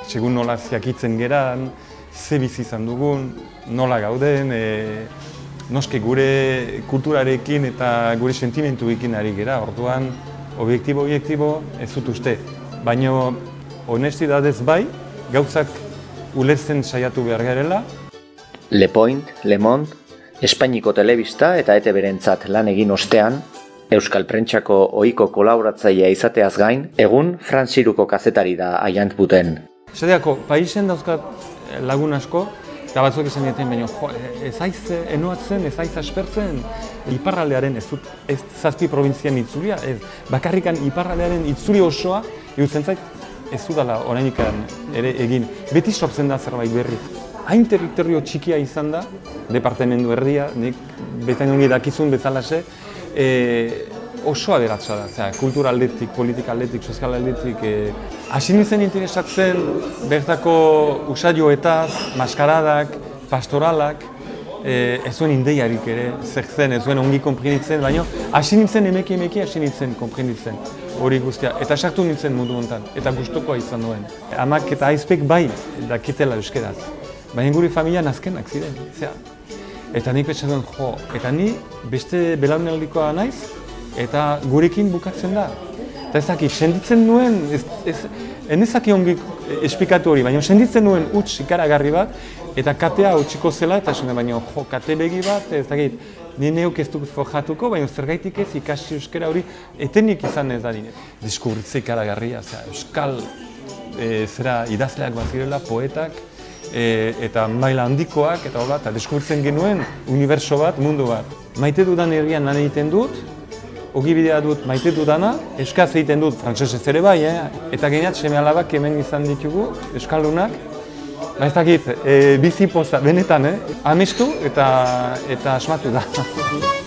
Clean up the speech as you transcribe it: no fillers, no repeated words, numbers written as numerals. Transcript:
segun nola ziakitzen geran, ze bizi izan dugun, nola gauden, noski gure kulturarekin eta gure sentimentuekin ari gera, orduan, objektibo ez dut uste. Baina honestidadez bai, gauzak ulertzen saiatu behar garela. Le Point, Le Monde, Espainiko telebista eta ETB-rentzat lan egin ostean, Euskal Prentsako ohiko kolaboratzailea izateaz gain, egun frantziruko kazetari da Ayant Buten. Esateako, paisen dauzkat lagun asko, eta batzuk esan dieten, baina ez aiz enoatzen, ez aiz aspertzen, iparraldearen, ez zazpi probintzian itzulia, bakarrikan iparraldearen itzuli osoa, irutzen zait, ez dudala orainik ere egin. Beti sortzen da zerbait berri. Hain territorio txikia izan da, departamendu erdia, nik betain ongi dakizun bezalaxe, oso aberatsa da, kultura aldetik, politika aldetik, sozial aldetik. Hasi nintzen interesatzen bertako usaioetaz, maskaradak, pastoralak, ez zuen indeiarik ere, zer zen, ez zuen ongi konprenitzen, baina hasi nintzen emeki hasi nintzen konprenitzen hori guztia. Eta sartu nintzen mundu honetan, eta gustukoa izan duen. Amak eta aizpek bai dakitela euskeraz, baina gure familian azkenak ziren. Eta nik pentsatzen jo, eta ni beste belaunaldikoa naiz, eta gurekin bukatzen da. Eta ez dakit, senditzen nuen, enezaki ongi esplikatu hori, baina senditzen nuen huts ikaragarri bat, eta katea utziko zela, eta esan baina jo, kate begi bat, ez dakit, ni neuk ez dut forjatuko, baina zergaitik ez ikasi euskara hori etenik izan ez da dine. Diskurbritze ikaragarria, euskal idazleak bat zirela, poetak, eta maila handikoak, eta hola, eta deskubritzen genuen uniberso bat, mundu bat. Maite dudan herrian lan egiten dut, ogibidea dut maite dudana, euskaz egiten dut, frantsesez ere bai, eta geniat seme alabak hemen izan ditugu, euskaldunak. Ez dakit, bizi poza, benetan, amestu eta asmatu da.